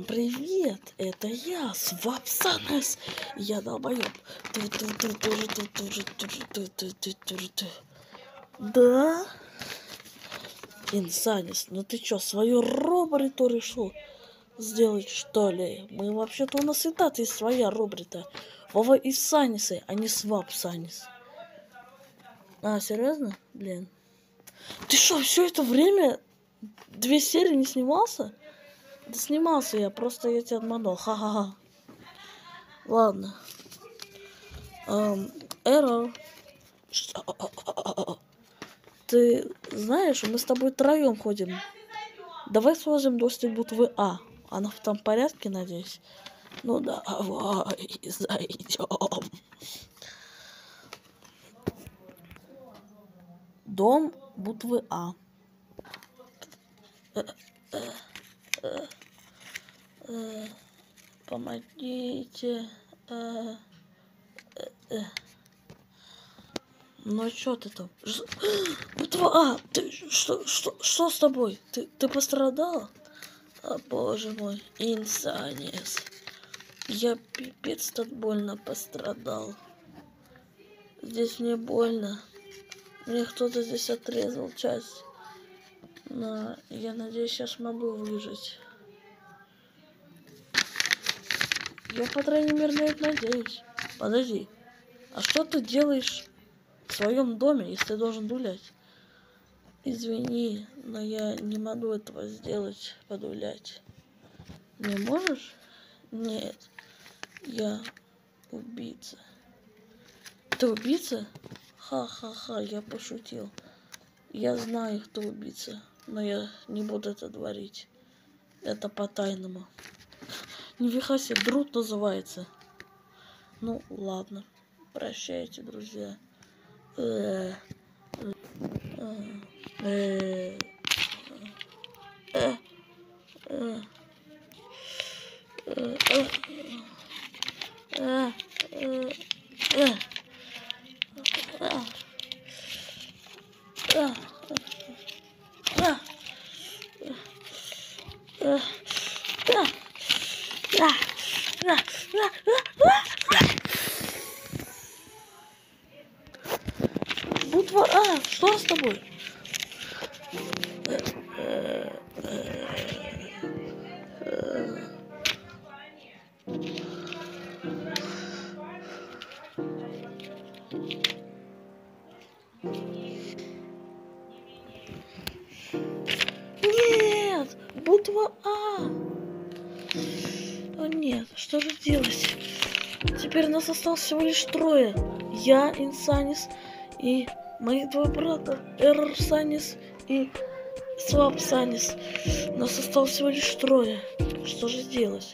привет, это я, Свапсанес. Я долбоёб. Да? Инсанис, ну ты чё, свою рубриту решил сделать, что ли? Мы вообще-то у нас и так есть своя рубрита. Вова и Санисы, а не Свапсанис. А, серьезно? Блин. Ты что, все это время 2 серии не снимался? Да снимался я, просто я тебя обманул. Ха-ха-ха. Ладно. Эррор. Ты знаешь, мы с тобой втроем ходим. Давай сложим до буквы А. Она в том порядке, надеюсь? Ну давай, зайдем. Дом буквы А. Помогите. Ну чё ты там? Буква А, ты что с тобой? Ты пострадал? О, боже мой, Инсанис. Я пипец так больно пострадал. Здесь мне больно. Мне кто-то здесь отрезал часть. Но я надеюсь, сейчас могу выжить. Я, по крайней мере, на это надеюсь. Подожди. А что ты делаешь в своем доме, если ты должен гулять? Извини, но я не могу этого сделать, подулять. Не можешь? Нет. Я убийца. Ты убийца? Ха-ха-ха, я пошутил. Я знаю, кто убийца, но я не буду это говорить. Это по-тайному. Нифига себе, друг называется. Ну, ладно. Прощайте, друзья. Буква А, что с тобой? Нет, буква А. О нет, что же делать? Теперь нас осталось всего лишь 3. Я, Инсанис, и мои 2 брата, Эррор Санис и Свап Санис. Нас осталось всего лишь 3. Что же делать?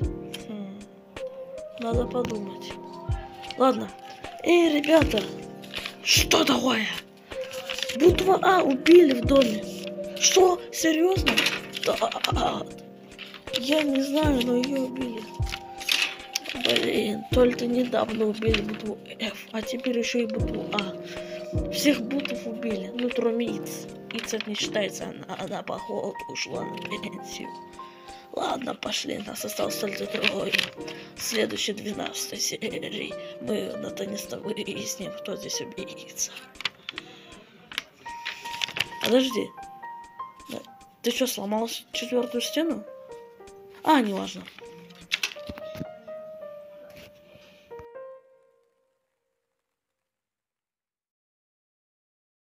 Надо подумать. Ладно. Эй, ребята! Что такое? Буква А убили в доме. Что? Серьезно? Да. Я не знаю, но ее убили. Блин, только недавно убили букву F, а теперь еще и букву А. Всех букв убили, ну кроме Иц. Иц не считается, она походу ушла на пенсию. Ладно, пошли, нас осталось только 3. В следующей 12 серии мы наконец-то выясним, кто здесь убийца. Подожди. Ты что, сломал 4-ю стену? А, неважно.